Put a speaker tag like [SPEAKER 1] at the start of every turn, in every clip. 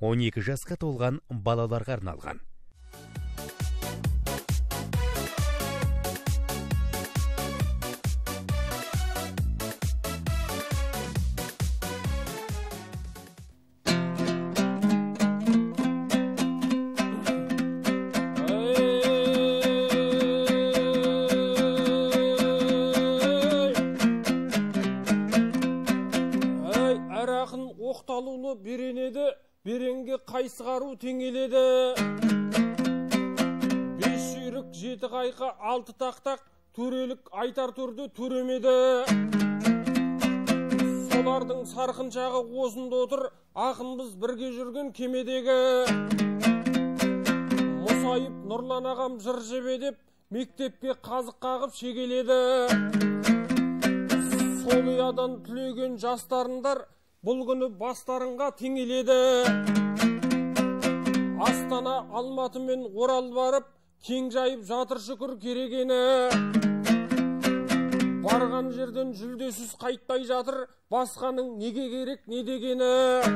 [SPEAKER 1] 12 жасқа толған балаларға арналған.
[SPEAKER 2] Оқталулы беренеді, беренге қайсығару теңеледі. 5 жүйрік 7 қайқа 6 тақтақ, төрелік айтар төрді төремеді. Солардың сарқыншағы осында отыр, ақынбыз бірге жүрген кемедегі. Мұсайып Нұрлан ағам жыр жебедеп, мектепке қазық қағып шегеледі. Сол ұядан түлеген жастарындар, бұл күні бастарынға теңеледі. Астана, Алматы мен Орал барып, кең жайып жатыр шүкір керегені. Барған жерден жүлдесіз қайтпай жатыр, басқаның неге керек не дегені.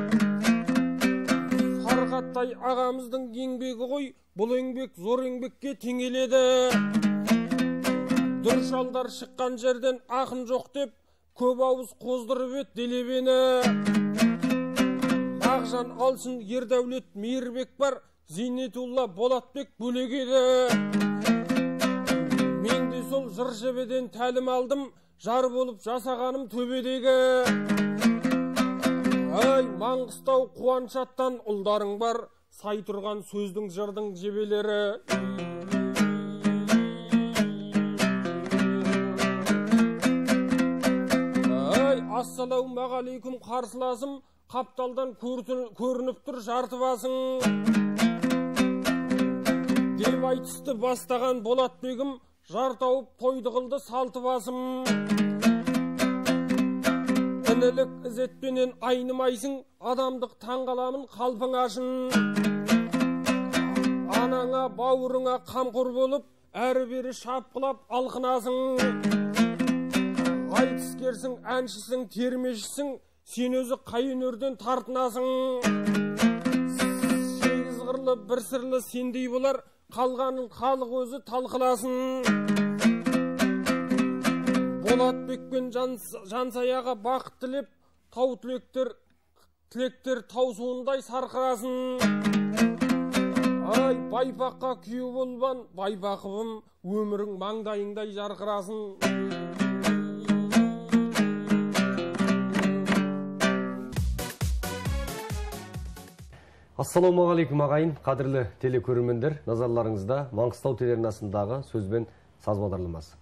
[SPEAKER 2] Фарқаттай ағамыздың еңбегі ғой, бұл еңбек зор еңбекке теңеледі. Дүршалдар шыққан жерден ақын жоқ деп, көп ауыз қоздырып ет делебені. Мағжан Алшын, Ердәулет Мейірбек бар, Зейнетулла Болатбек бөлек еді. Мен де сол жыр жебеден тәлім алдым, жар болып жасағаным төбедегі. Ай, Маңғыстау Қуаншаттан ұлдарың бар, сай тұрған сөздің жырдың жебелері. Ассалаумағалейкум қарсыласым, қапталдан көрініп тұр жарты басың. Деп айтысты бастаған Болатбегім, жар тауып тойды қылды салты басым. Інілік ізетпенен айнымайсың, адамдық таңғаламын қалпың ашын. Анаңа, бауырыңа қамқор болып, әрі-бері шапқылап алқынасың. Айтыскерсің, әншісің, термешісің, сен өзі қай өнерден тартынасың. 8 қырлы, бір сырлы сендей болар, қалғанын халық өзі талқыласын. Болатбекпен жансаяға бақыт тілеп, тау тілектер тау суындай сарқырасын. Ай, байпаққа күйеу болбан, байпақыбым, өмірің маңдайыңдай жарқырасын.
[SPEAKER 3] Ассалаумағалейкум ағайын, қадірлі телекөрермендер, назарларыңызда Маңғыстау телеарнасындағы сөзбен саз бағдарламасы.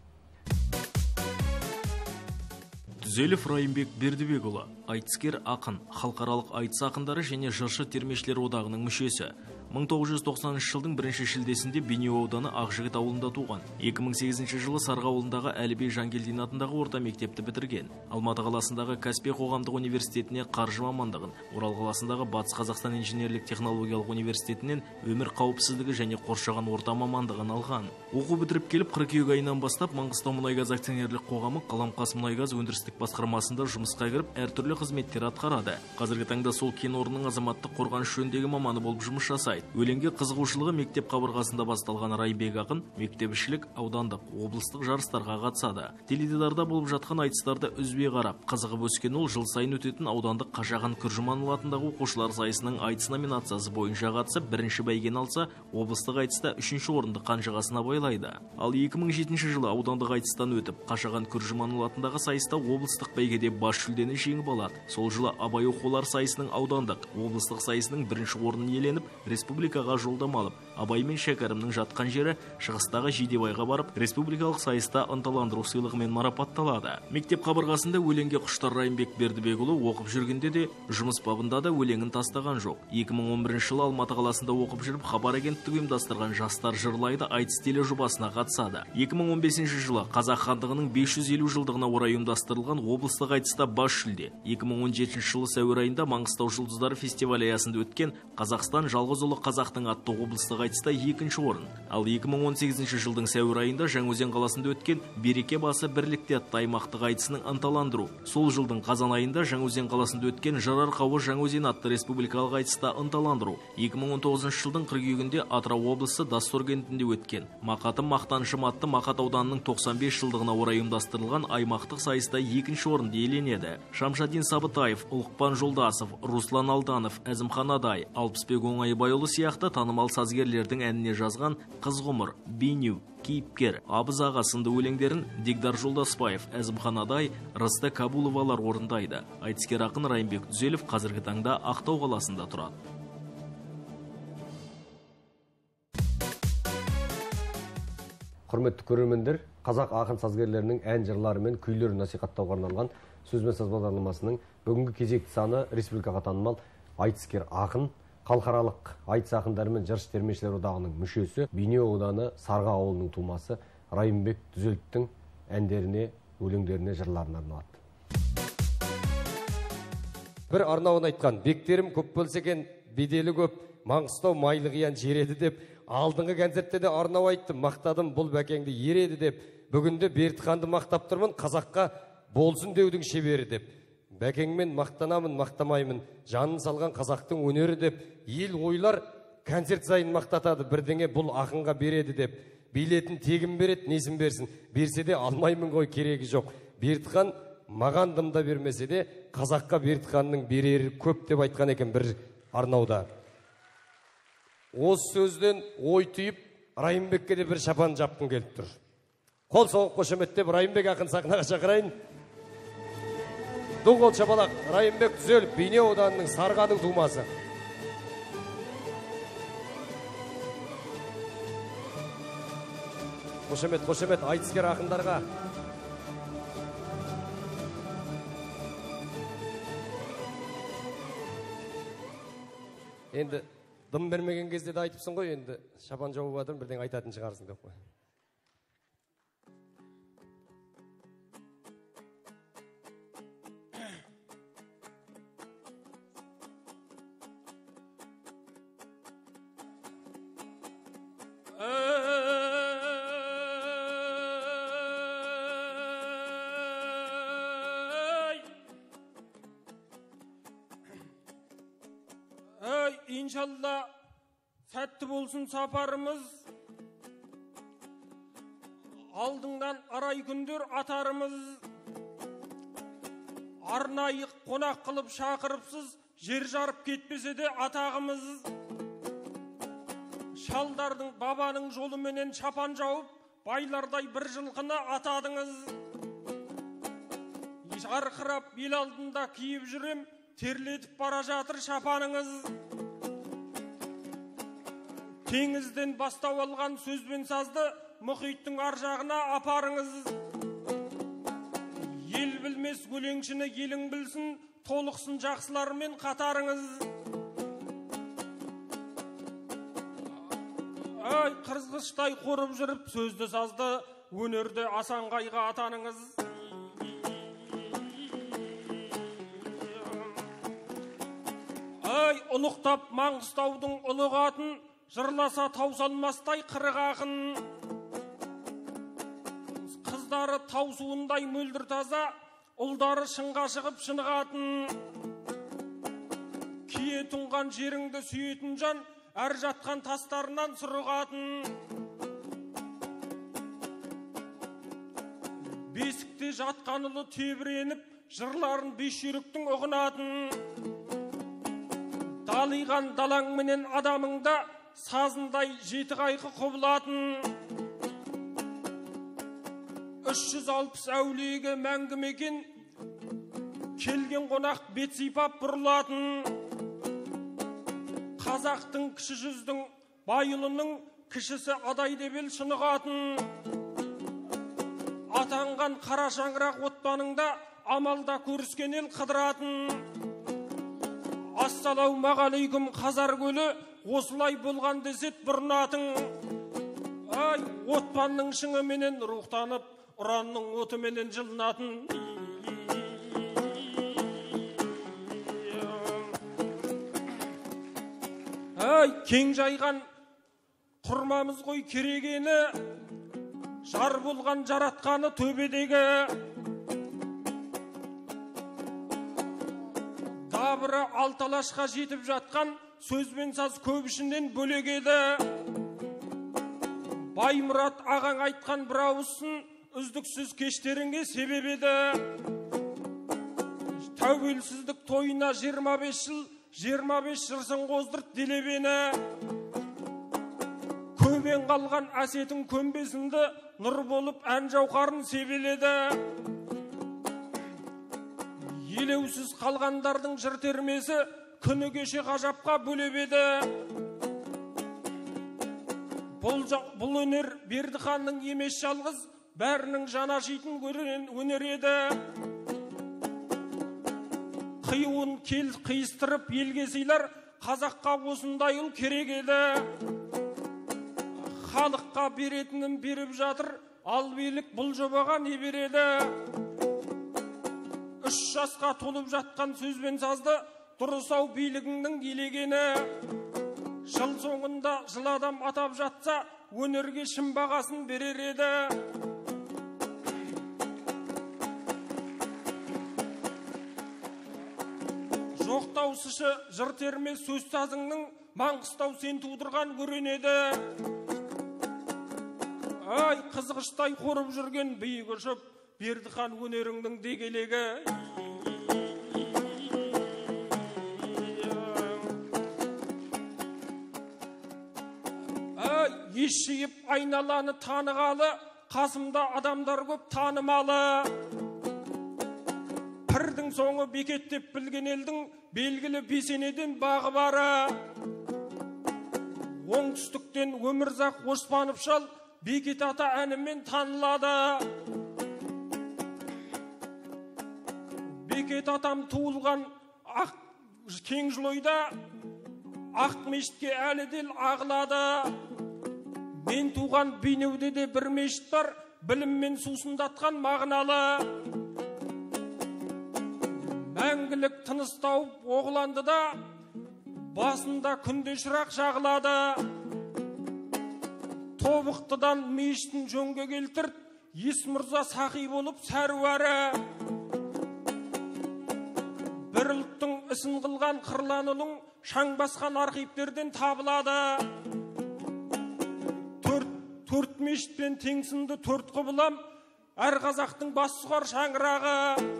[SPEAKER 4] Түзелов Райымбек Бердібекұлы, айтыскер ақын, халықаралық айтыс ақындары және жыршы термешілер одағының мүшесі. 1990 жылдың 1 шілдесінде Бейнеу ауданы Ақжігіт ауылында туған. 2008 жылы Сарға ауылындағы Әлібек Жангелдин атындағы орта мектепті бітірген. Алматы қаласындағы Каспий қоғамдық университетіне қаржы мамандығын, Орал қаласындағы Батыс Қазақстан инженерлік технологиялық университетінен өмір қауіпсіздігі және қоршаған орта мамандығын алған. Оқу бітіріп келіп, қыркүйек айынан бастап Маңғыстау мұнайгаз акционерлік қоғамы Қаламқас мұнайгаз өндірістік басқармасында жұмысқа кіріп, әртүрлі қызметтер атқарады. Қазіргі таңда сол кен орнының азаматтық қорғаныс жөніндегі маманы болып жұмыс жасайды. Өлеңге қызығушылығы мектеп қабырғасында басталған Райымбек ақын мектепішілік, аудандық, облыстық жарыстарға қатысады. Теледидарда болып жатқан айтыстарды үзбей қарап, қызығып өскен ол жыл сайын өтетін аудандық Қашаған Күржіманұлы атындағы оқушылар сайысының айтыс номинациясы бойынша қатысып, бірінші бәйгені алса, облыстық айтыста 3-ші орынды қанжығасына байлайды. Ал 2007 жылы аудандық айтыстан өтіп, Қашаған Күржіманұлы атындағы сайыста облыстық бәйгеде бас жүлдені жеңіп алады. Сол жылы Абай оқулар сайысының аудандық, облыстық сайысының 1-ші орнын иеленіп, республикаға жолдама алып, Абай мен Шәкәрімнің жатқан жері шығыстағы Жидебайға барып, республикалық сайыста ынталандыру сыйлығымен марапатталады. Мектеп қабырғасында өлеңге құштар Райымбек Бердібекұлы оқып жүргенде де, жұмыс бабында да өлеңін тастаған жоқ. 2011 жылы Алматы қаласында оқып жүріп, Хабар агенттігі ұйымдастырған жастар жырлайды айтыс тележобасына қатысады. 2015 жылы Қазақ хандығының 550 жылдығына орай ұйымдастырылған болған облыстық айтыста бас жүлде. 2017 жылы сәуір айында Маңғыстау жұлдыздары фестивалі аясында өткен Қазақстан жалғыз ұлы қазақтың атты облыстық айтыста 2-ші орын. Ал 2018 жылдың сәуір айында Жаңаөзен қаласында өткен Береке басы бірлікте атты аймақтық айтысының ынталандыру. Сол жылдың қазан айында Жаңаөзен қаласында өткен Жырар қауы Жаңаөзен атты республикалық айтыста ынталандыру. 2019 жылдың қыркүйегінде Атырау облысы Доссор кентінде өткен Мақатым мақтанышым атты Мақат ауданының 95 жылдығына орай ұйымдастырылған аймақтық сайыста 2-ші орынды иеленеді. Шамшадин Сабытаев, Ұлықпан Жолдасов, Руслан Алданов, Әзімхан Адай, Алпысбек Оңайбайұлы сияқты танымал сазгерлердің әніне жазған Қыз ғұмыр, Бейнеу, Кейіпкер, Абыз аға сынды өлеңдерін Дегдар Жолдаспаев, Әзімхан Адай, Рысты Кабуловалар орындайды. Айтыскер ақын Райымбек Түзелев қазіргі таңда Ақтау қаласында тұрады.
[SPEAKER 3] Құрметті көрермендер, қазақ ақын сазгерлерінің ән жырлары мен күйлерін насихаттауға арналған сөзбен сөз бағдарламасының бүгінгі кезекті саны республикаға танымал айтыскер ақын, халықаралық айтыс ақындары мен жыршы термешілер одағының мүшесі, Бейнеу ауданы Сарға ауылының тумасы Райымбек Түзелевтің әндеріне, өлеңдеріне, жырларына арналады.
[SPEAKER 5] Бір арнауын айтқан, бектерім көп болса екен, беделі көп, Маңғыстау майлы қиян жереді деп, алдыңғы концертте де арнау айттым, мақтадым бұл бәкеңді ереді деп, бүгінде Бертханды мақтап тұрмын, қазаққа болсын деудің шебері деп. Бәкеңмен мақтанамын, мақтамаймын, жанын салған қазақтың өнері деп, ел ойлар концерт сайын мақтатады, бірдеңе бұл ақынға береді деп. Билетін тегін береді, несін берсін, берсе де алмаймын ғой, керегі жоқ. Бертхан маған дымда бермесе де, қазаққа Бертханның берері көп деп айтқан екен бір арнауда. Осы сөзден ой түйіп, Райымбекке де бір шапан жапқын келіп тұр. Қол соғып қошеметтеп, Райымбек ақын сахнаға шақырайын. Ду қол шапалақ, Райымбек Түзелев, Бейнеу ауданының Сарғаның тумасы. Қошемет, қошемет, айтыскер ақындарға. Енді дым бермеген кезде де айтыпсың ғой, енді шапан жауып жатырмын, бірден айтатын шығарсың деп қой.
[SPEAKER 2] İnşallah сәтті болсын сапарымыз, алдыңдан арай күндер атарымыз, арнайы қонақ қылып шақырыпсыз, жер жарып кетпесе де атағымыз. Шалдардың бабаның жолыменен шапан жауып, байлардай бір жылқыны атадыңыз. Жарқырап ел алдында киіп жүрем, терлетіп бара жатыр шапаныңыз. Теңізден бастау алған сөзбен сазды мұхиттың ар жағына апарыңыз. Ел білмес өлеңшіні елің білсін, толықсын жақсылармен қатарыңыз. Ай, қырғызтай қорып жүріп, сөзді сазды өнерде асанғайға атаныңыз. Ай, ұлықтап Маңғыстаудың ұлық атын, жырласа таусалмастай қырық ақын. Қыздары таусуындай мөлдір таза, ұлдары шыңға шығып шынығатын. Кие тұнған жеріңді сүйетін жан, әр жатқан тастарынан сұрығатын. Бесікте жатқан ұлы тебіреніп, жырларын бешеріктің ұғынатын. Далиған далаң менен адамыңда сазындай жеті қайқы құбылатын. 360 әулиеге мәңгі мекен, келген қонақ бет сипап бұрылатын. Қазақтың кіші жүздің байылының кішісі адай деп ел шынығатын. Атанған қара шаңырақ отпаныңда амалда көріскен ел қыдыратын. Ассалаумағалейкум қазар көлі, осылай болған десет бұрнатың. Ай, отпанның шыңы менен рухтанып, ұранның оты менен жылынатын. кең жайған құрмамыз ғой керегені, жар болған жаратқаны төбедегі. Дабыры алталашқа жетіп жатқан сөзбен саз көп ішінен бөлек еді. Баймұрат ағаң айтқан бір ауызсын үздіксіз кештеріңе себеп еді. Тәуелсіздік тойына 25 жыл, 25 жырсын қоздырт делебені. Көбен қалған әсетін көмбесінді нұр болып ән жауқарын себеледі. Елеусіз қалғандардың жыр термесі күні кеше ғажапқа бөлеп еді. Бұл өнер Бердіханның емес жалғыз, бәрінің жана жейтін өнер еді. Қиуын қиыстырып елге сыйлар, қазаққа осындай ұл керек еді. Халыққа беретінін беріп жатыр, ал билік бұл жобаға не береді? 3 жасқа толып жатқан сөзбен сазды, дұрысау билігіңнің елегені. Жыл соңында жыл адам атап жатса, өнерге шын бағасын берер еді. Жоқтаусышы жыр терме сөз сазыңның, Маңғыстау сен тудырған көрінеді. Қызғыштай қорып жүрген биік ұшып, Бердіхан өнеріңнің дегелегі. Еш жиып айналаны танығалы, қасымда адамдар көп танымалы. Пірдің соңы бекеттеп білген елдің белгілі бесенеден бағы бары. Оңтүстіктен Өмірзақ Оспанов шал Бекет ата әнімен танылады. Бекет атам туылған Кеңжілойда ақ мешітке әлі дел ағылады. Мен туған Бейнеуде де бір мешіт бар, біліммен сусындатқан мағыналы. Мәңгілік тыныс тауып оғланды да, басында күнде шырақ жағылады. Тобықтыдан мешітін жөнге келтірт, Есмұрза сақи болып сәруәрі. Бір ұлттың ісін қылған қырланының шаң басқан архивтерден табылады. 4 мешітпен теңсінді 4 құбылам, әр қазақтың бас сұғар шаңырағы.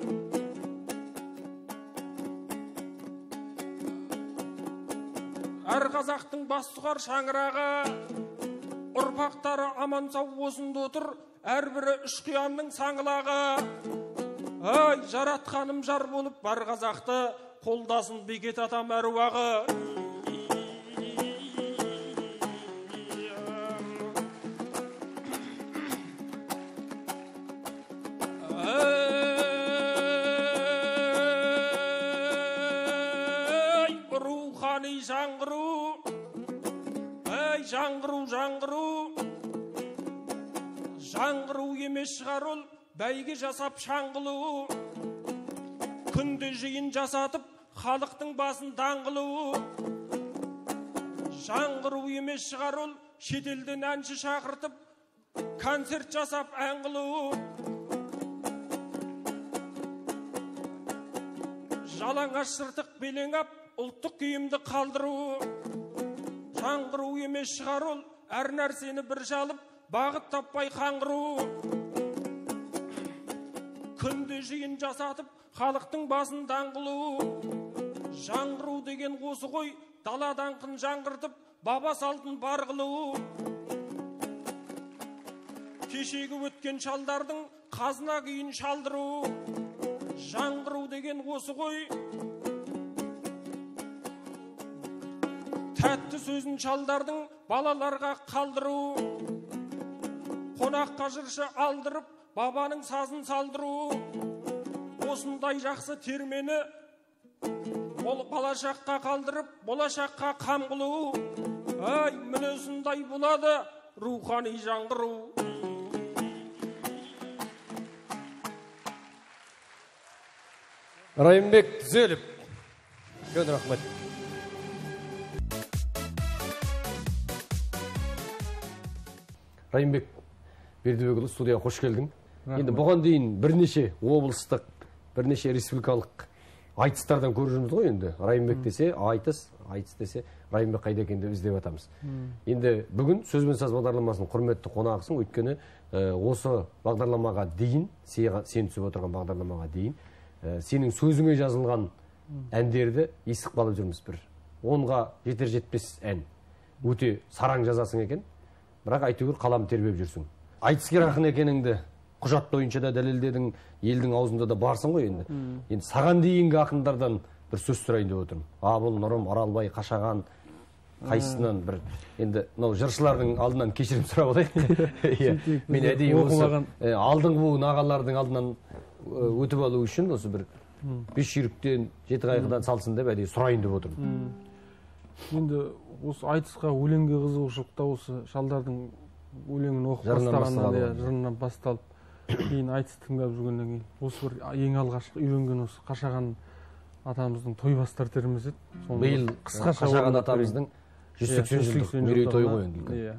[SPEAKER 2] Әр қазақтың бас сұғар шаңырағы. Ұрпақтары аман сау осында отыр, әрбірі 3 қиянның саңылағы. Жаратқаным жар болып бар қазақты, қолдасын Бекет атам әруағы. Рухани жаңғыру, жаңғыру емес шығар ол, бәйге жасап шаңғылу. Күнде жиын жасатып, халықтың басын даңғылу. Жаңғыру емес шығар ол, шетелден әнші шақыртып, концерт жасап әңғылу. Жалаңаш сыртық белеңап, ұлттық киімді қалдыру. Жаңғыру емес шығар ол, әр нәрсені бір жалып, бағыт таппай қаңғыру. Күнде жиын жасатып, халықтың басын даңғылу. Жаңғыру деген осы ғой, дала даңқын жаңғыртып, баба салтын барғылу. Кешегі өткен шалдардың қазына күйін шалдыру. Жаңғыру деген осы ғой, тәтті сөзін шалдардың балаларға қалдыру. Қонаққа жыршы алдырып, бабаның сазын салдыру. Осындай жақсы термені балашаққа қалдырып, болашаққа қам қылу. Міне осындай болады рухани жаңғыру.
[SPEAKER 5] Райымбек Түзеліп, көн рахмет.
[SPEAKER 3] Райымбек Бердібекұлы, студияға қош келдің. Енді бұған дейін бірнеше облыстық, бірнеше республикалық айтыстардан көріп жүрміз ғой енді. Райымбек десе айтыс, айтыс десе Райымбек қайда екен деп іздеп атамыз. Енді бүгін сөз бен саз бағдарламасының құрметті қонағысың, өйткені осы бағдарламаға дейін, сен түсіп отырған бағдарламаға дейін, сенің сөзіңе жазылған әндерді естіп қалып жүрміз бір. 10-ға жетер-жетпес ән. Өте сараң жазасың екен, бірақ әйтеуір қалам тербеп жүрсің. Айтыскер ақын екеніңді құжат бойынша да дәлелдедің, елдің аузында да барсың ғой енді. Енді саған дейінгі ақындардан бір сөз сұрайын деп отырмын. Абыл, Нұрым, Аралбай, Қашаған, қайсысынан бір, енді жыршылардың алдынан кешірім сұрап алайын. Мен әдейі осы алдыңғы буын ағалардың алдынан өтіп алу үшін осы бір 5 жүйріктен 7 қайғыдан салсын деп әдейі сұрайын деп отырмын.
[SPEAKER 2] Енді осы айтысқа өлеңге қызығушылықта осы шалдардың өлеңін оқып бастағаннан, жырынан басталып, кейін айтыс тыңдап жүргеннен кейін осы бір ең алғашқы үйренген осы Қашаған атамыздың тойбастар теріміз еді.
[SPEAKER 3] Биыл Қашаған атамыздың 180 жылдық мерейтойы ғой енді.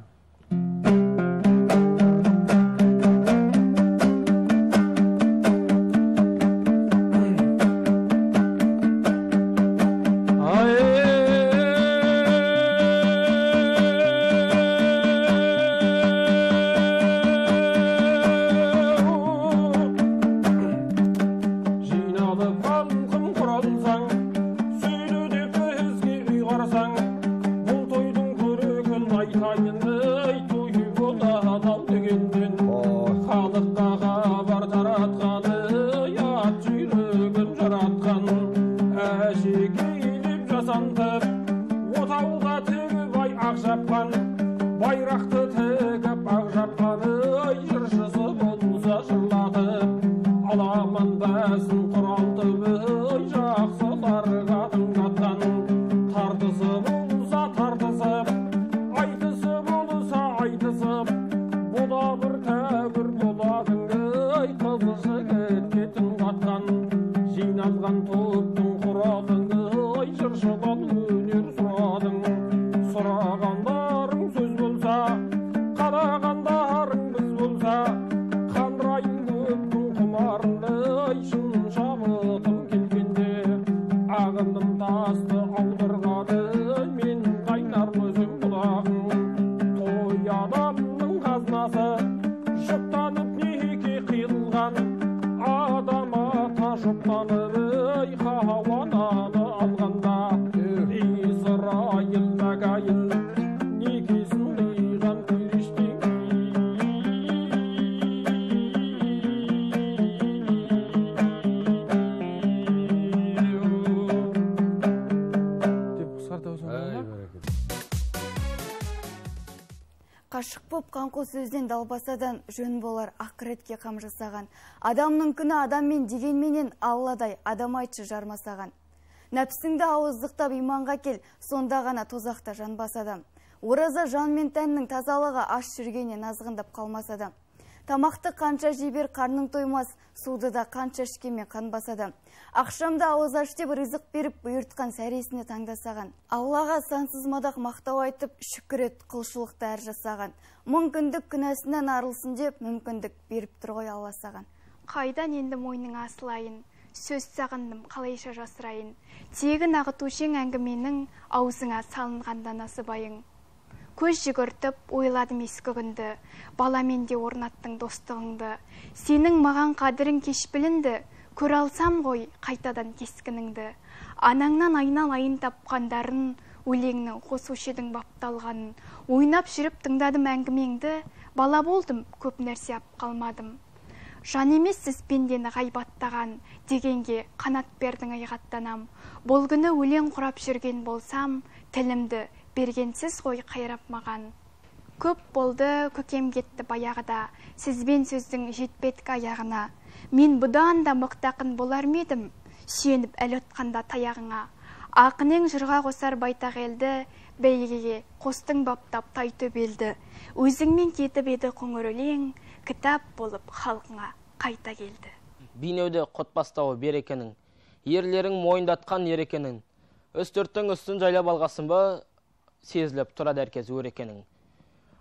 [SPEAKER 6] Қашық боп қанқу сөзден далбасадан жөн болар ақыретке қам жасаған. Адамның күні адаммен дегенменен Алладай адам айтшы жармасаған. Нәпсіңді ауыздықтап иманға кел, сонда ғана тозақта жанбас адам. Ораза жан мен тәннің тазалығы аш жүргенен азғындап қалмас адам. Тамақты қанша жебер қарның тоймас, суды да қанша ішкемен қанбас адам. Ақшамда ауыз аш деп ризық беріп бұйыртқан сәресіне таңдасаған. Аллаға сансыз мадақ мақтау айтып, шүкір ет құлшылықты әр жасаған. Мүмкіндік күнәсінен арылсын деп, мүмкіндік беріп тұр ғой Алла саған.
[SPEAKER 7] Қайдан енді мойның асылайын, сөз сағындым қалайша жасырайын. Тегін ағытушең әңгіменің аузыңа салынғанда насыбайың. Көз жүгіртіп ойладым ескі күнді, баламен де орнаттың достығыңды. Сенің маған қадірің кеш білінді, көр алсам ғой қайтадан кескініңді. Анаңнан айналайын тапқандарын, өлеңнің қосушы едің бапталғанын. Ойнап жүріп тыңдадым әңгімеңді, бала болдым, көп нәрсе ап қалмадым. Жан емессіз пендені ғайбаттаған, дегенге қанат бердің айғаттанам. Бұл күні өлең құрап жүрген болсам, тілімді бергенсіз ғой қайрап маған. Көп болды, көкем кетті баяғыда, сізбен сөздің жетпеткі аяғына. Мен бұдан да мықтақын болар медім, сүйеніп әл отқанда таяғыңа. Ақынең жырға қосар байтақ елді, бәйгеге қостың баптап тай төбелді. Өзіңмен кетіп еді қоңыр өлең, кітап болып халқыңа қайта келді.
[SPEAKER 8] Бейнеуде қот бастауы берекенің, ерлерің мойындатқан ерекенің. Өстірттің үстін жайлап алғасын ба, сезіліп тұрады әркез өрекенің.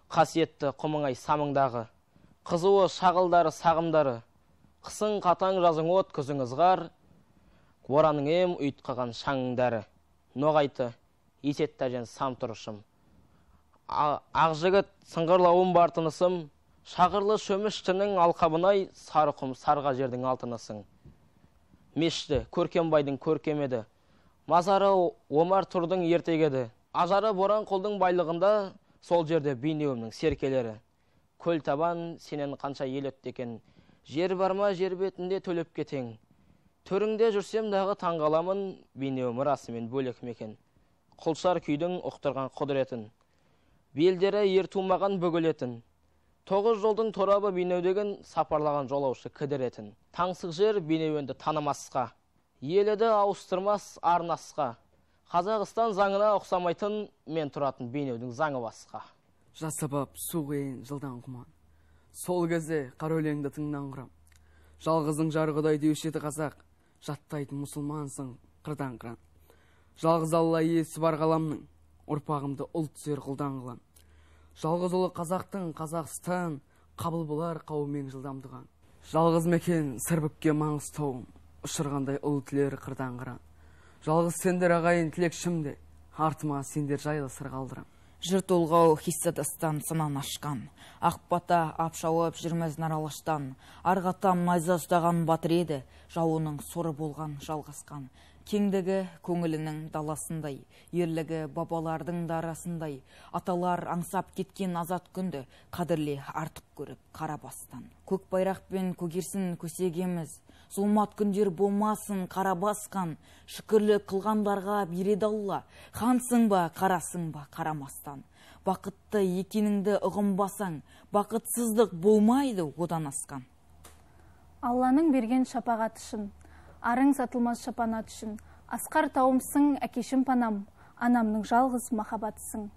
[SPEAKER 8] қасиетті құмыңай самыңдағы, қызуы шағылдары сағымдары, қысың қатаң жазың от күзің ызғар, бораның ем ұйтқыған шаңыңдары, ноғайты есетті әжен сам тұрышым. Ақжігіт сыңғырлауым бар тынысым, шағырлы шөміштінің алқабынай, сары құм сарға жердің алтынысың. Мешті көркембайдың көркемеді, мазары Омар тұрдың ертегеді, ажары боран қолдың байлығында, сол жерде бейнеуімнің серкелері. Көл табан сенен қанша ел өтті екен, жер барма жер бетінде төлеп кетең. Төріңде жүрсем дағы таңғаламын, бейнеуім расымен бөлек мекен. Құлшар күйдің ұқтырған құдыретін, белдері ер тумаған бөгілетін, 9 жолдың торабы бейнеудеген сапарлаған жолаушы кідіретін. Таңсық жер бейнеуенді танымасқа, еледі ауыстырмас арнасқа. Қазақстан заңына ұқсамайтын, мен тұратын бейнеудің заңы басқа.
[SPEAKER 9] Жасабап су қиын жылдан құман, сол кезде қара өлеңді тыңнан құрам. Жалғыздың жарғыдай деуші еді қазақ, жаттайтын мұсылмансың қырдан қыран. Жалғыз алла иесі бар ғаламның, ұрпағымды ұлт сер құлдан қылам. Жалғыз ұлы қазақтың Қазақстан, қабыл болар қауымен жылдамдыған. Жалғыз мекен сыр бүкке Маңғыстауым, ұшырғандай ұл тілер қырдан қыран. Жалғыз сендер ағайын тілекшімде, артыма сендер жайлы сыр қалдырам.
[SPEAKER 10] Жыр толғау хиссадастан сынан ашқан, ақбата апшауып жүрмез наралаштан, арғатам найза ұстаған батыр еді, жауының соры болған жалғасқан. Кеңдігі көңілінің даласындай, ерлігі бабалардың дарасындай, аталар аңсап кеткен азат күнді, қадірле артық көріп қара бастан. Көк байрақпен көгерсін көсегеміз, зұлмат күндер болмасын қара басқан, шүкірлі қылғандарға береді Алла, хансың ба, қарасың ба, қарамастан. Бақытты екеніңді ұғынбасаң, бақытсыздық болмайды одан асқан.
[SPEAKER 11] Алланың берген шапағат үшін, арың сатылмас шапанат үшін, асқар тауымсың әкешім панам, анамның жалғыз махаббатысың.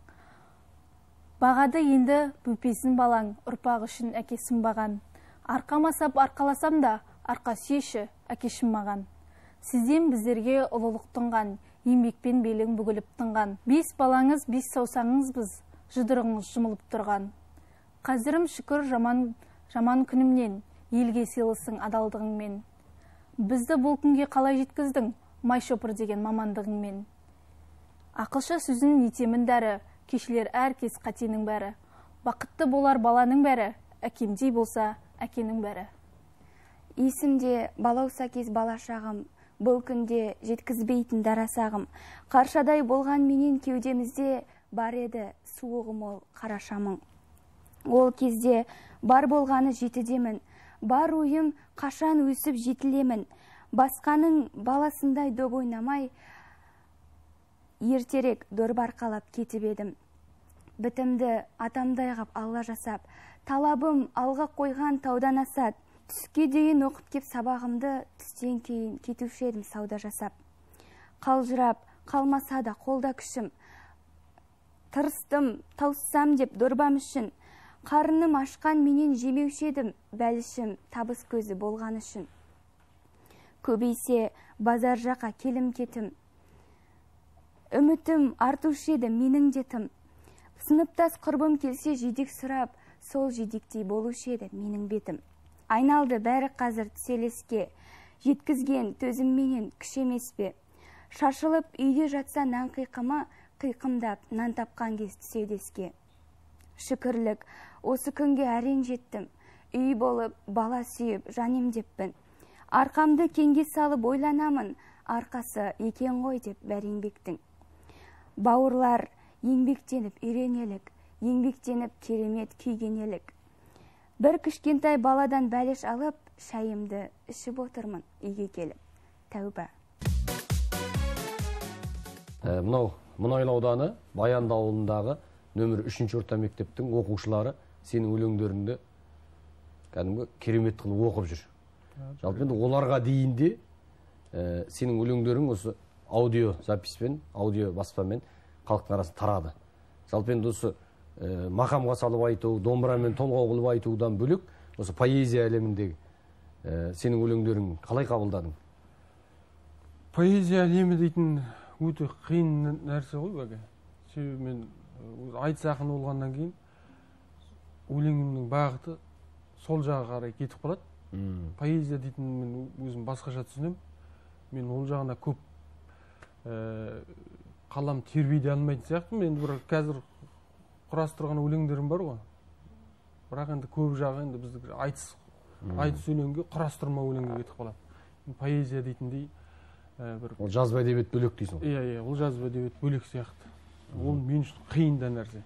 [SPEAKER 11] Бағады енді бөпесін балаң, ұрпақ үшін әкесін баған. Арқама сап арқаласам да, арқа сүйеші әкешім маған. Сізден біздерге ұлылық тұнған, еңбекпен белің бүгіліп тынған. 5 балаңыз, 5 саусағыңызбыз, жұдырығыңыз жұмылып тұрған. Қазірім шүкір жаман күнімнен, елге сыйлысың адалдығыңмен. Бізді бұл күнге қалай жеткіздің, майшопыр деген мамандығыңмен. Ақылшы сөзін етемін дәрі, кешілер әркез қатенің бәрі. Бақытты болар баланың бәрі, әкемдей болса әкенің бәрі.
[SPEAKER 6] Есімде балауса кез бала шағым, бұл күнде жеткізбейтін дарасағым. Қаршадай болған менен кеудемізде бар еді суығы мол қарашамың. Ол кезде бар болғаны жетідемін, бар ойым қашан өсіп жетілемін. Басқаның баласындай доп ойнамай, ертерек дорбарқалап кетіп едім. Бітімді атамдай ғап Алла жасап, талабым алға қойған таудан асад. Түске дейін оқып кеп сабағымды, түстен кейін кетуші едім сауда жасап. Қалжырап, қалмаса да қолда күшім. Тырыстым, тауссам деп дорбам үшін. Қарыным ашқан менен жемеуші едім, бәлішім табыс көзі болған үшін. Көбейсе базар жақа келім кетім. Үмітім артушы еді менің детім. Сыныптас құрбым келсе жидек сұрап, сол жидектей болушы еді менің бетім. Айналды бәрі қазір түселеске, жеткізген төзімменен күшемес бе. Шашылып үйде жатса нан қиқыма, қиқымдап нан тапқан кез түседеске. Шүкірлік, осы күнге әрең жеттім. Үй болып, бала сүйіп, жанем деппін. Арқамды кеңге салып ойланамын, арқасы екен ғой деп бәр еңбектің. Бауырлар, еңбектеніп үйренелік, еңбектеніп керемет күйгенелік. Бір кішкентай баладан бәлеш алып, шайымды ішіп отырмын үйге келіп. Тәуба.
[SPEAKER 3] Мынау Мұнайлы ауданы Баянды ауылындағы нөмір 3-ші орта мектептің оқушылары сенің өлеңдеріңді кәдімгі керемет қылып оқып жүр. Жалпы енді оларға дейінде сенің өлеңдерің осы аудио записпен, аудио баспамен халықтың арасында тарады. Жалпы енді осы мақамға салып айту, домбырамен толғау қылып айтудан бөлек, осы поэзия әлеміндегі сенің өлеңдерің қалай қабылдадың?
[SPEAKER 2] Поэзия әлемі дейтін өте қиын нәрсе ғой бәке. Себебі мен айтыс ақын болғаннан кейін өлеңімнің бағыты сол жаққа қарай кетіп қалады. Поэзия дейтін мен өзім басқаша түсінемін. Мен ол жағына көп қалам тербей де алмайтын сияқтымын. Енді бір қазір құрастырған өлеңдерім бар ғой. Бірақ енді көп жағы енді бізді айтыс өлеңге, құрастырма өлеңге кетіп қалады. Поэзия дейтіндей бір...
[SPEAKER 3] Ол жазба әдебиет бөлек дейсің.
[SPEAKER 2] Иә, ол жазба әдебиет бөлек сияқты. Ол мен үшін қиын да нәрсе.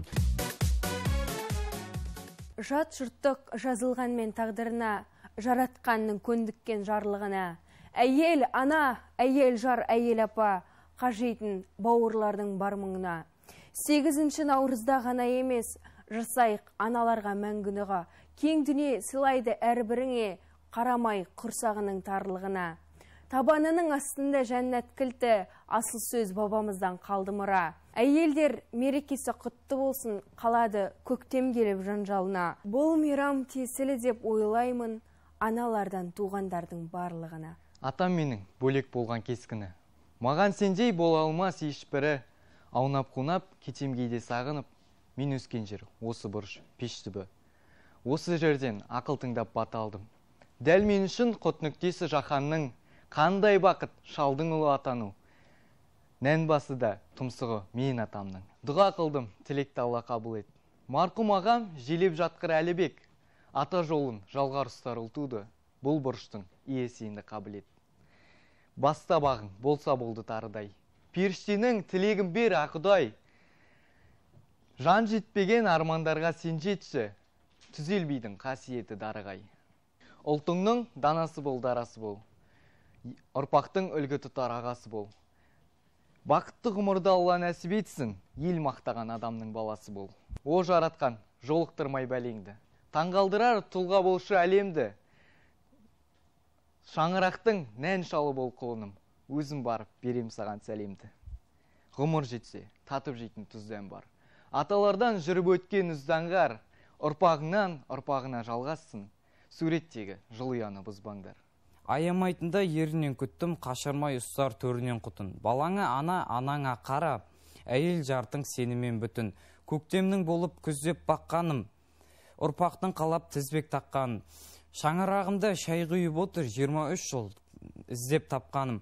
[SPEAKER 12] Жат жұрттық жазылғанмен тағдырына, жаратқанның көндіккен жарлығына. Әйел ана, әйел жар, әйел апа, қажейтін бауырлардың бар мұңына. 8 наурызда ғана емес, жасайық аналарға мәңгініға. Кең дүние сыйлайды әрбіріңе, қарамай құрсағының тарлығына. Табанының астында жәннат кілті, асыл сөз бабамыздан қалды мұра. Әйелдер мерекесі құтты болсын, қалады көктем келіп жанжалына. Бұл мейрам тесілі деп ойлаймын, аналардан туғандардың барлығына.
[SPEAKER 13] Атам менің бөлек болған кескіні. Маған сендей бола алмас ешбірі. Аунап-қунап, кетемгейде сағынып, мен өскен жер осы бұрыш пеш түбі. Осы жерден ақыл тыңдап бата алдым. Дәл мен үшін құт нүктесі жаһанның, қандай бақыт шалдың ұлы атану. Нән басы да тұмсығы мен атамның. Дұға қылдым, тілекті Алла қабыл ет. Марқұм ағам желеп жатқыр әлібек. Ата жолын жалғар ұстар ұлтуды. Бұл бұрыштың иесі енді қабыл ет. Баста бағың болса болды тарыдай. Періштенің тілегін бер ақұдай. Жан жетпеген армандарға сен жетші. Түзелбейдің қасиеті дарығай. Ұлтыңның данасы бол, дарасы бол. Ұрпақтың үлгі тұтар ағасы бол. Бақытты ғұмырды Алла нәсіп етсін, ел мақтаған адамның баласы бол. О жаратқан, жолықтырмай бәлеңді. Таңғалдырар тұлға болшы әлемді. Шаңырақтың нән шалы бол құлыным, өзім барып берем саған сәлемді. Ғұмыр жетсе, татып жейтін тұзден бар. Аталардан жүріп өткен үздаңғар, ұрпағыңнан ұрпағына жалғассың, суреттегі жылыяны бұзбаңдар.
[SPEAKER 14] Аямайтында ерінен күттім, қашырмай ұстар төрінен құтын. Балаңа ана, анаңа қара, әйел жартың сенімен бүтін. Көктемнің болып күздеп баққаным, ұрпақтың қалап тізбек таққаным. Шаңырағымда шай құйып отыр 23 жыл іздеп тапқаным.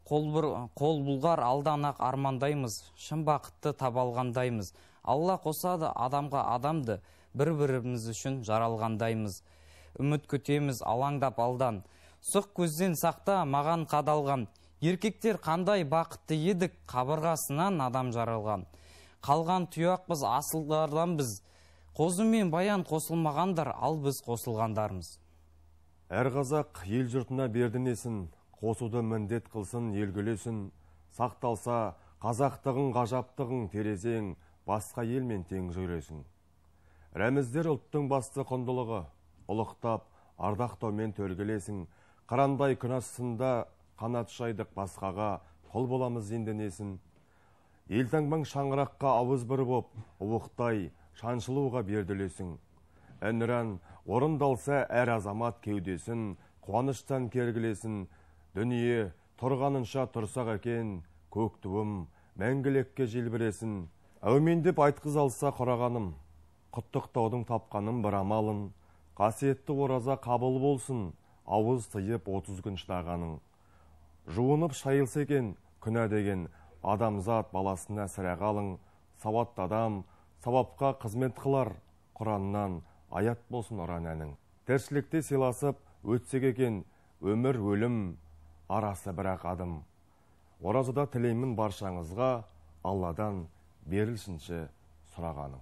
[SPEAKER 14] Қол бұлғар алданақ армандаймыз, шын бақытты табалғандаймыз. Алла қосады адамға адамды, бір-біріміз үшін жаралғандаймыз. Үміт күтеміз алаңдап алдан. Сұқ көзден сақта маған қадалған. Еркектер қандай бақытты едік, қабырғасынан адам жаралған. Қалған тұяқпыз асылдардан біз. Қозы мен баян қосылмағандар, ал біз қосылғандармыз.
[SPEAKER 15] Әр қазақ ел жұртына бердінесін, қосуды міндет қылсын, елгілесін. Сақталса, қазақтығың, ғажаптығың, терезең, басқа елмен тең жүресің. Рәміздер ұлттың басты құндылығы, ұлықтап, ардақтаумен төлгілесің. Қырандай күнастында қанат шайдық басқаға, қол боламыз енденесін. Елтаңбаң шаңыраққа ауыз бір боп, ұлықтай, шаншылуға берділесің. Әнұран орындалса әр азамат кеудесін, қуаныштан кергілесін. Дүние тұрғанынша тұрсақ екен, көк туым мәңгілекке желбіресін. Әумен деп айтқыз алса құрағаным, құттықтаудың тапқаным бір амалын. Қасиетті ораза қабыл болсын, ауыз тыйып 30 күн шыдағаның. Жуынып шайылса екен, күнә деген адамзат баласына сірә қалың. Сауатты адам сауапқа қызмет қылар, Құраннан аят болсын ұран әнің. Тіршілікте сыйласып өтсек екен, өмір өлім арасы бірақ адым. Оразада тілеймін баршаңызға, Алладан берілсінші сұрағаның.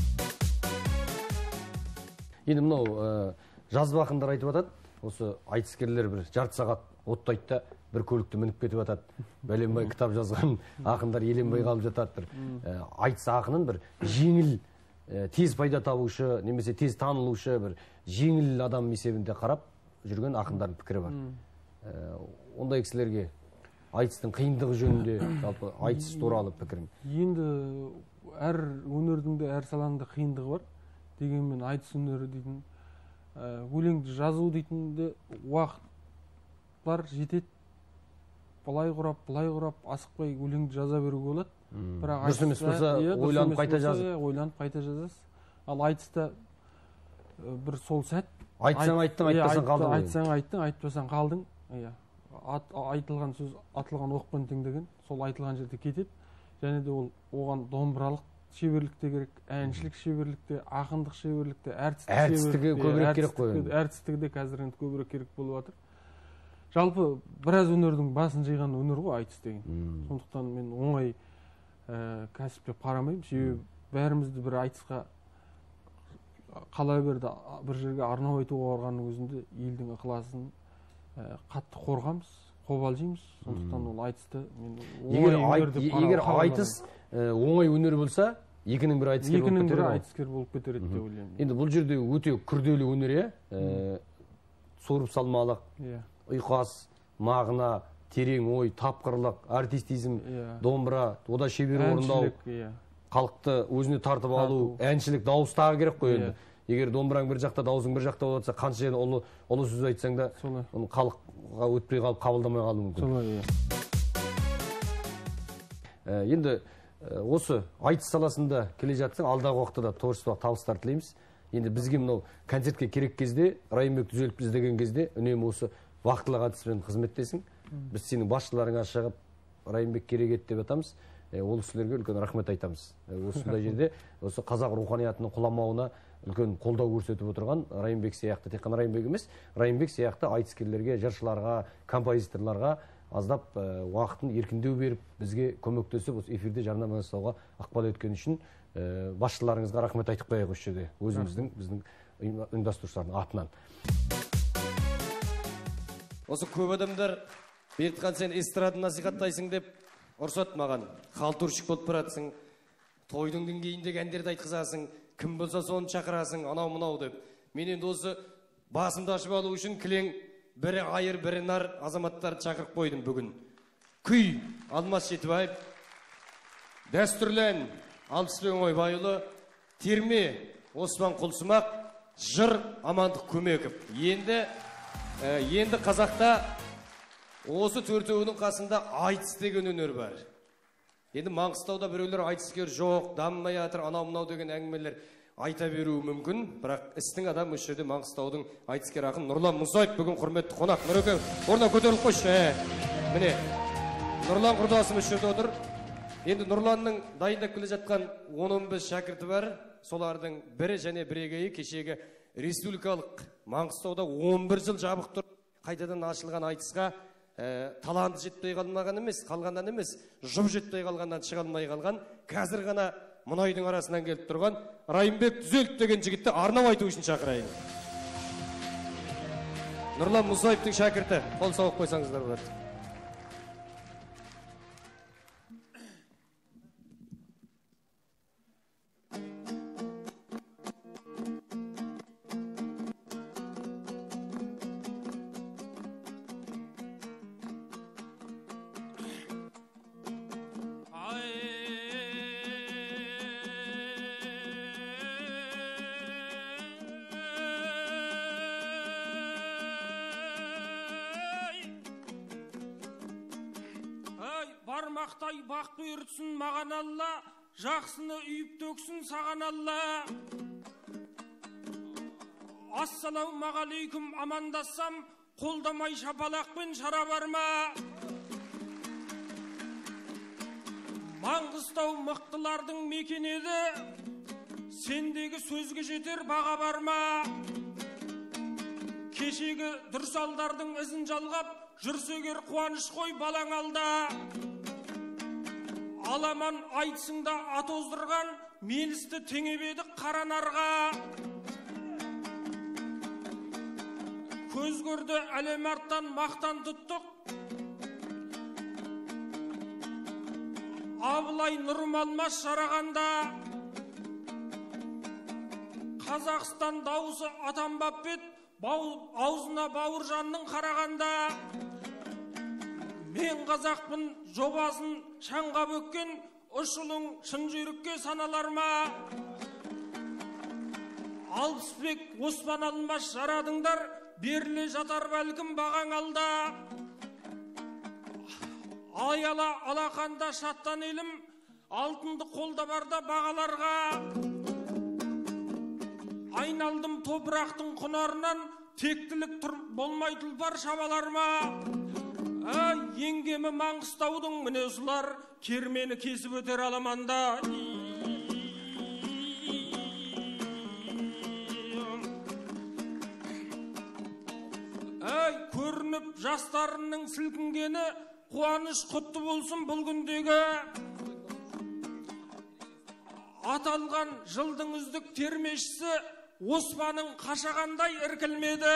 [SPEAKER 3] Енді мынау жазба ақындар айтып атады, осы айтыскерлер бір жарты сағат оттайды да, бір көлікті мініп кетіп атады. Бәленбай кітап жазған ақындар еленбай қалып жатады. Бір айтыс ақынын бір жеңіл, тез пайда табушы, немесе тез танылушы, бір жеңіл адам есебінде қарап жүрген ақындардың пікірі бар. Ондай кісілерге айтыстың қиындығы жөнінде, жалпы айтыс туралы пікірім.
[SPEAKER 2] Енді әр өнердің де әр салаңда қиындығы бар. Дегенмен айтыс өнері дейтін, өлеңді жазу дейтін де уақытлар жетеді. Бұлай құрап, асықпай өлеңді жаза беруге болады.
[SPEAKER 3] Дұрыс емес болса, ойланып қайта жазып.
[SPEAKER 2] Ойланып қайта жазасыз. Ал айтыста бір сол сәт
[SPEAKER 3] айтсаң айттың, айтпасаң қалдың.
[SPEAKER 2] Айтсаң айттың, айтпасаң қалдың. Айтылған сөз атылған оқпен тең деген, сол айтылған жерде кетеді. Және де ол оған домбыралық шеберлік те керек, әншілік шеберлік те, ақындық шеберлік те,
[SPEAKER 3] әртістігі көбірек керек қой.
[SPEAKER 2] Әртістігі де қазір енді көбірек керек болып жатыр. Жалпы біраз өнердің басын жиған өнер ғой айтыс деген. Сондықтан мен оңай кәсіп деп қарамаймын. Себебі бәрімізді бір айтысқа қала берді бір жерге арнау айтуға барғанның өзінде елдің ықыласын қатты қорғамыз, қобалжимыз. Сондықтан ол айтысты мен
[SPEAKER 3] егер айтыс оңай өнер болса, екінің бірі
[SPEAKER 2] айтыскер болып кетереді деп ойлаймын.
[SPEAKER 3] Енді бұл жерде өте күрделі өнер, сорып салмалық, ұйқас, мағына, терең ой, тапқырлық, артистизм, домбыра, ода шебер орындау, халықты өзіне тартып алу, әншілік, дауыс тағы керек қой енді. Егер домбыраң бір жақта, дауысың бір жақта болса, қанша жерден ұлы сөз айтсаң да, оны халыққа өтпей қалып, қабылдамай қалуы мүмкін. Енді осы айтыс саласында келе жатсаң, алдағы уақытта да творчестволық табыстар тілейміз. Енді бізге мынау концертке керек кезде, Райымбек түзеліп іздеген кезде үнемі осы вақтылы қатыспен қызметтесің. Біз сенің басшыларыңа шығып, Райымбек керек ет деп атамыз. Ол кісілерге үлкен рахмет айтамыз. Осындай жерде осы қазақ руханиятының құламауына үлкен қолдау көрсетіп отырған Райымбек сияқты, тек қана Райымбек емес, Райымбек сияқты айтыскерлерге, жыршыларға, композиторларға аздап уақытын еркіндеу беріп, бізге көмектесіп, осы эфирде жарнама жасауға ықпал еткен үшін басшыларыңызға рахмет айтып қояйық осы жерде, өзіміздің, біздің ұйымдастырушылардың атынан.
[SPEAKER 5] Осы көп адамдар Бердіқан, сен эстрада насихаттайсың деп ұрсат маған. Халтурщик болып баратсың, тойдың деңгейіндегі әндерді айтқызасың, кім болса соны шақырасың, анау-мынау деп. Мен енді осы басымды ашып алу үшін кілең бірі айыр, бірі нар азаматтарды шақырып қойдым бүгін. Күй Алмас Жетібаев, дәстүрлі ән Алпысбек Ойбайұлы, терме Осман Құлсымақ, жыр Амандық Көмеков. Енді қазақта осы төртеуінің қасында айтыс деген өнер бар. Енді Маңғыстауда біреулер айтыскер жоқ, дамымай жатыр, анау-мынау деген әңгімелер айта беруі мүмкін, бірақ істің адам осы жерде Маңғыстаудың айтыскер ақын Нұрлан Мұсаев бүгін құрметті қонақ. Нұреке, орнынан көтеріліп қойшы. Міне, Нұрлан құрдасым осы жерде отыр. Енді Нұрланның дайындап келе жатқан 10-15 шәкірті бар. Солардың бірі және бірегейі кешегі республикалық Маңғыстауда 11 жыл жабық тұр. Қайтадан ашылған айтысқа таланты жетпей қалмаған емес, қалғаннан емес, жұп жетпей қалғаннан шыға алмай қалған, қазір ғана мұнайдың арасынан келіп тұрған Райымбек Түзеліп деген жігітті арнау айту үшін шақырайын. Нұрлан Мұсаевтың шәкірті, қол соғып қойсаңыздар болады.
[SPEAKER 16] Бармақтай бақ бұйыртсын маған Алла, жақсыны үйіп төксін саған Алла. Ассалаумағалейкум амандассам, қолдамай шапалақпен шара барма. Маңғыстау мықтылардың мекенеді, сендегі сөзге жетер баға барма. Кешегі дұрсалдардың ізін жалғап, жүрсегер қуаныш қой балаң алда. Аламан айтысыңда ат оздырған, меністі теңебеді қаранарға. Көз көрді әлем арттан мақтан тұттық. Абылай нұрым алмас жарағанда. Қазақстан дауысы атанбап бет, аузына Бауыржанның қарағанда. Мен қазақпын жобасын шаңға бөккен, ұшылың шын жүйрікке саналар ма? Алпысбек Осман Алмас жарадыңдар, беріле жатар бәлкім бағаң алда. Аяла алақанда шаттан елім, алтынды қолда барда бағаларға. айналдым топырақтың құнарынан, тектілік болмай тұлпар шабаларыма. Еңгемі Маңғыстаудың міне сұлар, кермені кесіп өтер аламанда. Көрініп жастарының сілкінгені, қуаныш құтты болсын бұл күндегі. Аталған жылдың үздік термешісі Оспаның қашағандай іркілмеді.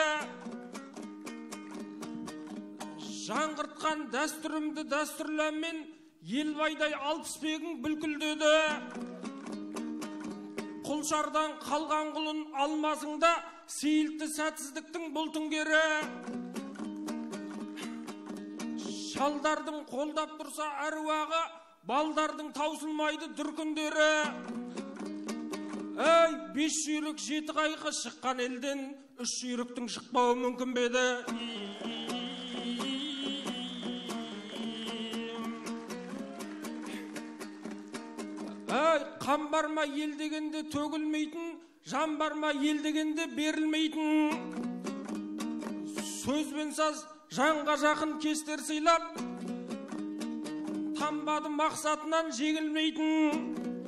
[SPEAKER 16] Жаңғыртқан дәстүрімді дәстүрләммен елбайдай алпысбегің бүлкілдеді. Құлшардан қалған құлын алмасыңда сейілтті сәтсіздіктің бұл түнгері. Шалдардың қолдап тұрса әруағы, балдардың таусылмайды дүркіндері. Бес жүйрік жеті қайқы шыққан елден, үш жүйріктің шықпауы мүмкін беді. Қан бар ма ел дегенде төгілмейтін, жан бар ма ел дегенде берілмейтін. Сөзбен саз жанға жақын кестер сыйлап, тамбады мақсатынан жеңілмейтін.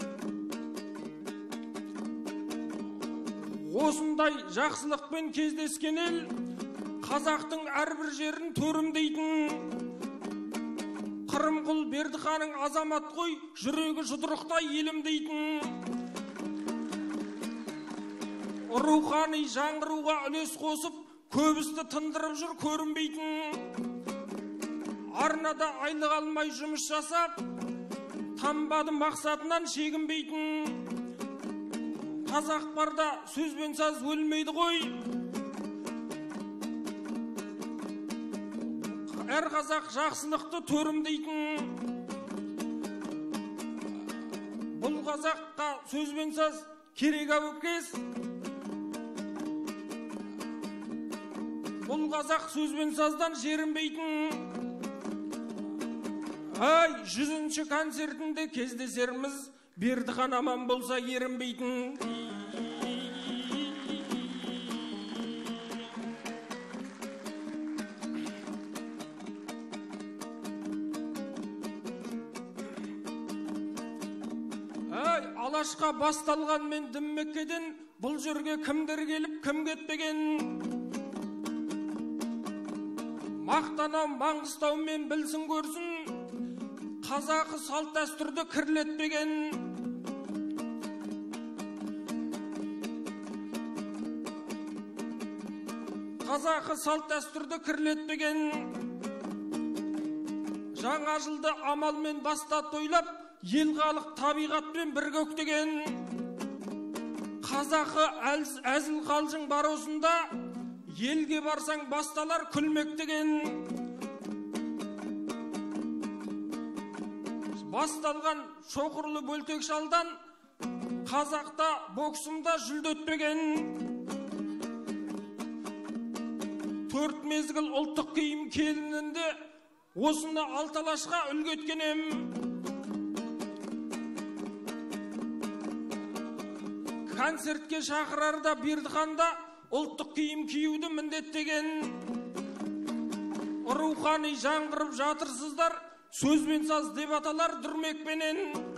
[SPEAKER 16] Осындай жақсылықпен кездескен ел, қазақтың әрбір жерін төрімдейтін. Қырымқұл Бердіханың азамат қой, жүрегі жұдырықтай елім дейтін. Рухани жаңғыруға үлес қосып, көбісті тындырып жүр көрінбейтін. Арнада айлық алмай жұмыс жасап, тамбады мақсатынан шегінбейтін. Қазақ барда сөзбен саз өлмейді ғой. Әр қазақ жақсылықты төрімдейтін. Бұл қазаққа сөзбен саз керек әуекес. Бұл қазақ сөзбен саздан жерінбейтін. 100-ші концертінде кездесерміз, Бердіхан аман болса ерінбейтін. Алашқа басталған мен Діммеккеден, бұл жерге кімдер келіп, кім кетпеген. Мақтанау Маңғыстаумен білсін көрсін, қазақы салт дәстүрді кірлетпеген. Қазақы салт дәстүрді кірлетпеген. Жаңа жылды амалмен баста тойлап, ел халық табиғатпен бір көктеген. Қазақы әзіл қалжың бар осында, елге барсаң басталар күлмек деген. Басталған шоқырлы бөлтек шалдан, қазақта боксымда жүлде өтпеген. 4 мезгіл ұлттық киім келінінде, осыны алталашқа үлгі еткенем. Концертке шақырарда Бердіханда ұлттық киім киюді міндеттеген. Рухани жаңғырып жатырсыздар, сөзбен саз деп аталар дүрмекпенен.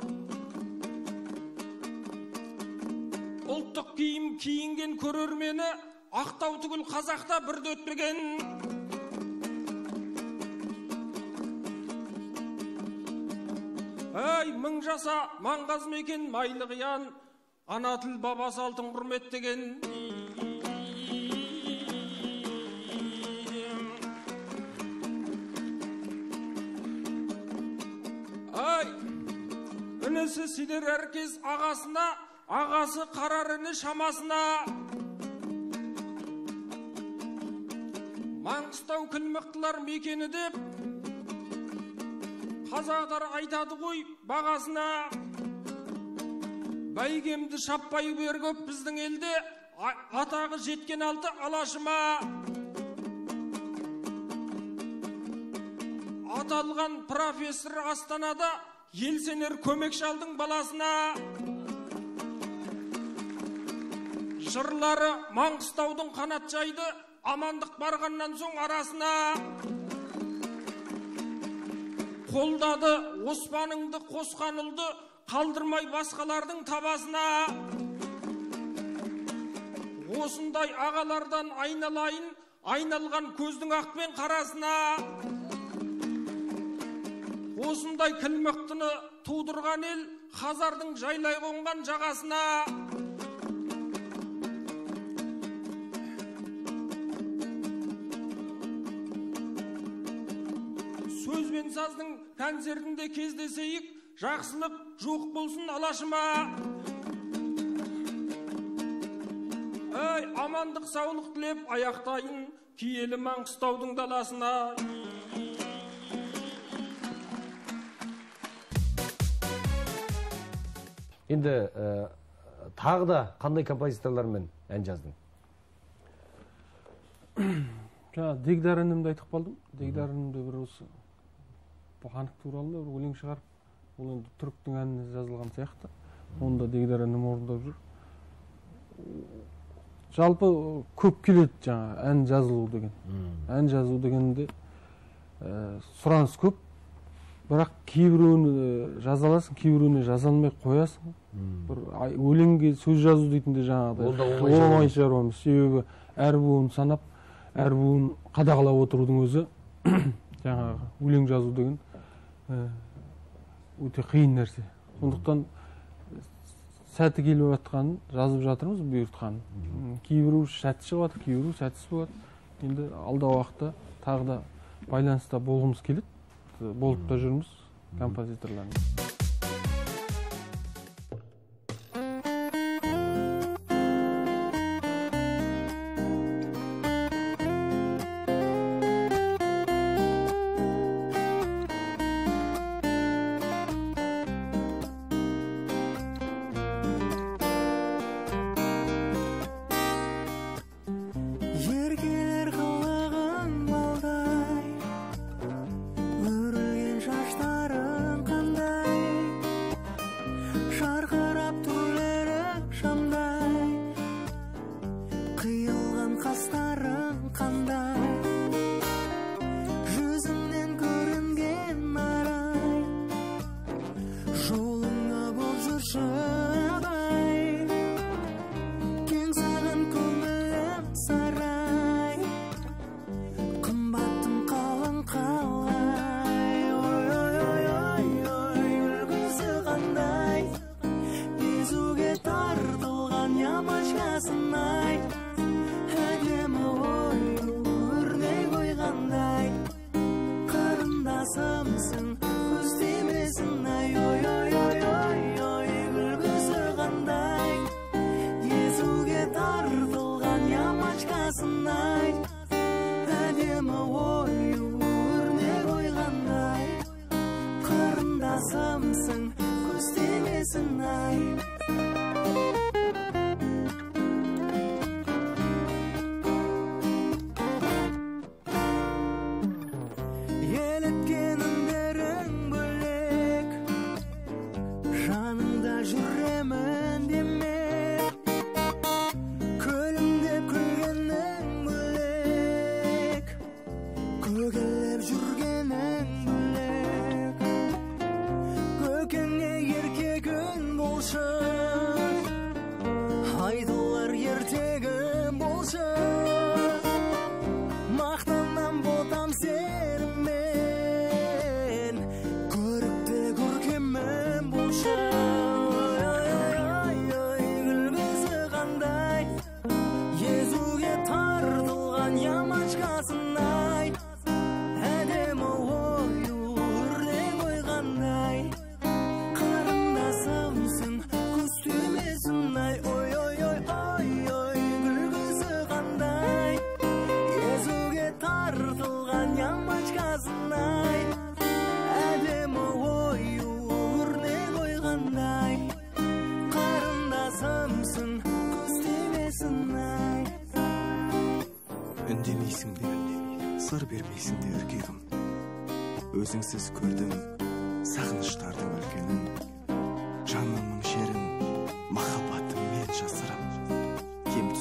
[SPEAKER 16] Ұлттық киім киінген көрермені Ақтау түгіл қазақта бірді өтпеген. Мың жаса маңғаз мекен майлы қиян, ана тіл бабасы алтын құрметтеген. Інісі сидер әркез ағасына, ағасы қарар іні шамасына. Маңғыстау кілмықтылар мекені деп, қазақтар айтады ғой бағасына. Бәйгемді шаппай бер көп біздің елде, атағы жеткен алты алашыма. Аталған профессор Астанада елсенер көмекші алдың баласына. жырлары Маңғыстаудың қанат жайды, амандық барғаннан соң арасына. Қолдады оспаныңды қосқан ұлды, қалдырмай басқалардың табасына. Осындай ағалардан айналайын, айналған көздің ақпен қарасына. Осындай кілмықтыны тудырған ел, Хазардың жайлай қонған жағасына. Сөз бен саздың концертінде кездесейік, жақсылық жоқ болсын алашыма. Амандық саулық тілеп аяқтайын, киелі Маңғыстаудың даласына.
[SPEAKER 3] Енді тағы да қандай композиторлармен ән жаздың?
[SPEAKER 2] Дегдар інімді айтып қалдым. Дегдар інімді бір осы Бұқанық туралы бір өлең шығарып, ол енді түріктің әніне жазылған сияқты. Онда Дегдар інім орындап жүр. Жалпы көп келеді жаңа ән жазылу деген. Ән жазу дегенде сұраныс көп. Бірақ кейбіреуін жаза аласың, кейбіреуіне жаза алмай қоясың. Бір өлеңге сөз жазу дейтінде жаңағыдай оңай шаруа емес. Себебі әр буын санап, әр буын қадағалап отырудың өзі жаңағы өлең жазу деген өте қиын нәрсе. Сондықтан сәті келіп жатқанын жазып жатырмыз, бұйыртқанын. Кейбіреу сәтті шығып жатыр, кейбіреу сәтсіз болады. Енді алдағы уақытта тағы да байланыста болғымыз келеді. Болып та жүрміз композиторларымыз.
[SPEAKER 17] Өзіңсіз көрдім сағыныштардың өлкенін, жанымның шерін махаббатыммен жасырып,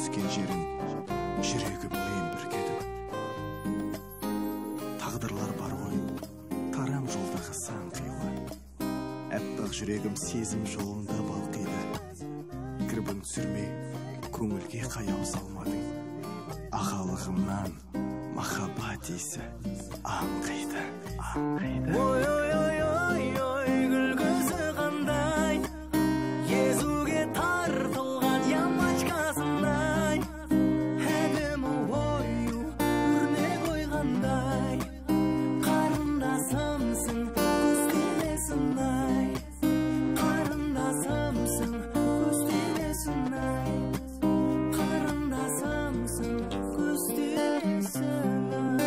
[SPEAKER 17] жүрегім сезім жолында балқиды. Кірбің түсірмей, көңілге қаяу салмадың. Ағалығымнан махаббат иісі аңқиды. Ой, ой, ой, ой, ой, күлкісі қандай, езуге тартылған ямачкасындай, әдемі ою өрнек ойғандай, қарындасымсың көстелесін-ай, қарындасымсың көстелесін-ай, қарындасымсың көстелесін-ай.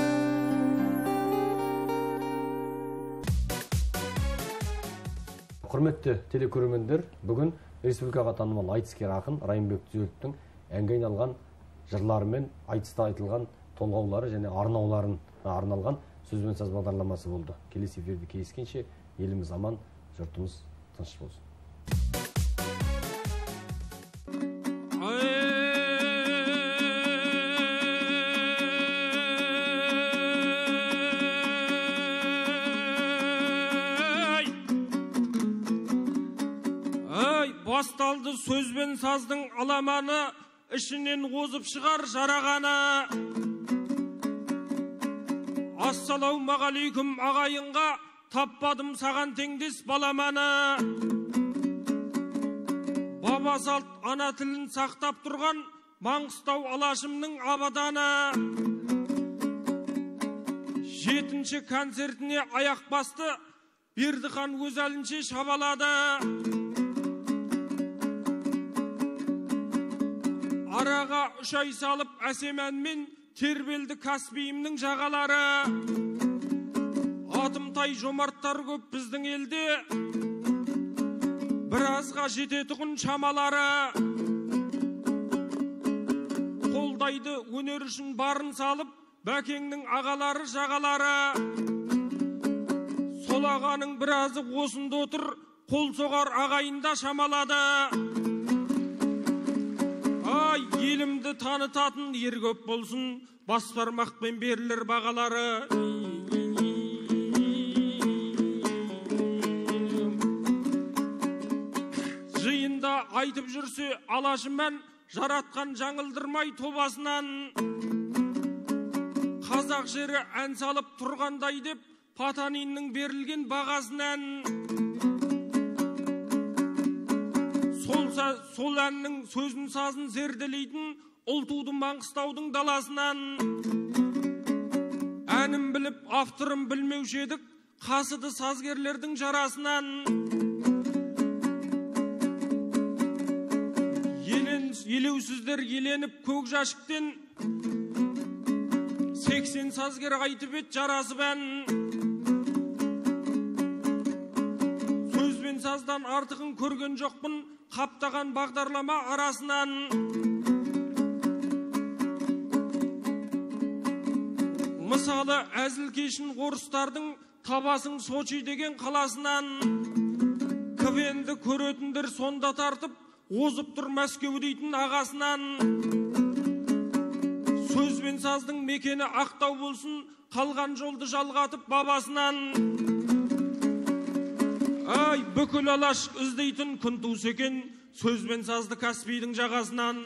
[SPEAKER 3] Құрметті телекөрермендер, бүгін республикаға танымал айтыскер ақын Райымбек Түзеловтің әнге айналған жырлары мен айтыста айтылған толғаулары және арнауларын арналған сөз бен саз бағдарламасы болды. Келесі эфирде кездескенше еліміз аман, жұртымыз тыныш болсын.
[SPEAKER 16] Басталды сөзбен саздың аламаны, ішінен озып шығар жарағаны. Ассалаумағалейкум ағайынға, таппадым саған теңдес баламаны. Баба салт ана тілін сақтап тұрған Маңғыстау Алашымның абаданы. 7-ші концертіне аяқ басты, Бердіхан өз әлінше шабалады. Араға 3 ай салып әсемәнмен тербелді Каспийімнің жағалары. Атымтай жомарттар көп біздің елде, біразға жететұғын шамалары. Қолдайды өнер үшін барын салып, бәкеңнің ағалары жағалары. Сол ағаның біразы осында отыр, қол соғар ағайында шамалады. Ай, елімді танытатын ер көп болсын, бас бармақпен берілер бағалары. Жиында айтып жүрсе Алашыман, жаратқан жаңылдырмай тобасынан. Қазақ жері ән салып тұрғандай деп, Патаниннің берілген бағасынан. Сол әннің сөзін сазын зерделейтін ұлтуды Маңғыстаудың даласынан. Әнім біліп, авторым білмеуші едік, қасыды сазгерлердің жарасынан. Елеусіздер еленіп көк жәшіктен, 80 сазгер айтып ет жарасып ән. Сөзбен саздан артығын көрген жоқпын, қаптаған бағдарлама арасынан. Мысалы, әзілкешін орыстардың табасың Сочи деген қаласынан. Квенді көретіндер сонда тартып, озып тұр Мәскеу дейтін ағасынан. Сөзбен саздың мекені Ақтау болсын, қалған жолды жалғатып бабасынан. Ай, бүкіл Алаш іздейтін күн туысы екен, сөзбен сазды Каспийдің жағасынан.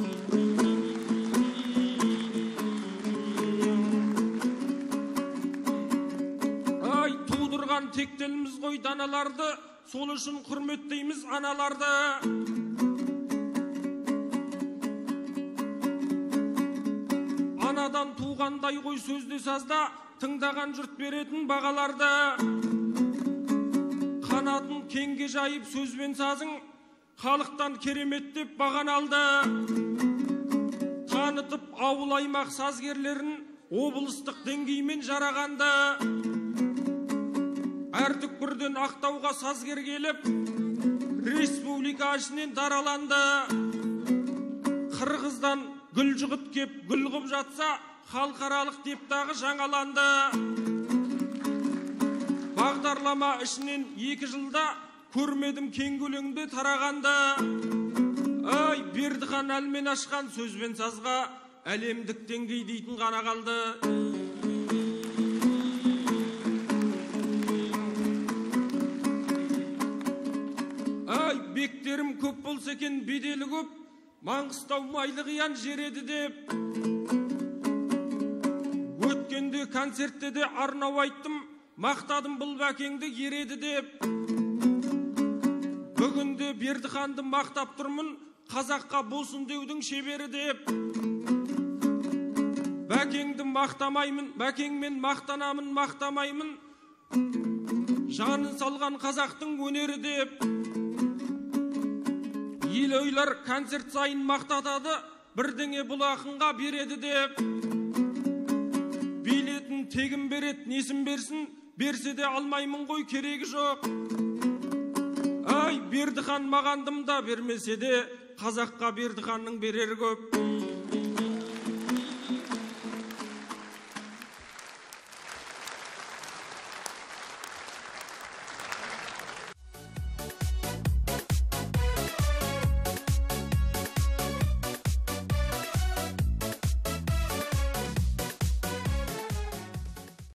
[SPEAKER 16] Ай, тудырған тектеліміз ғой даналарды, сол үшін құрметтейміз аналарды. Анадан туғандай ғой сөзде сазда, тыңдаған жұрт беретін бағаларды. Қанатын кеңге жайып сөзбен сазың, халықтан кереметтеп баған алды. Танытып ауыл аймақ сазгерлерін, облыстық деңгеймен жарағанды. Әр түкпірден Ақтауға сазгер келіп, республика ішінен дараланды. Қырғыздан гүл жығыт кеп гүл қып жатса, халықаралық деп дағы жаңаланды. Бағдарлама ішінен 2 жылда көрмедім кең көлемде тарағанды. Ай, Бердіхан әлмен ашқан сөзбен сазға, әлемдік деңгей дейтін ғана қалды. бектерім көп болса екен беделі көп, Маңғыстау майлы қиян жер еді деп. Өткенде концертте де арнау айттым, мақтадым бұл бәкеңді ереді деп. Бүгінде Бердіханды мақтап тұрмын, қазаққа болсын деудің шебері деп. Бәкеңді мақтамаймын, бәкеңмен мақтанамын, мақтамаймын, жанын салған қазақтың өнері деп. Ел ойлар концерт сайын мақтатады, бірдеңе бұл ақынға береді деп. Билетін тегін берет, несін берсін, берсе де алмаймын ғой, керегі жоқ. Ай, Бердіхан мағандым да бермесе де, қазаққа Бердіханның берері көп.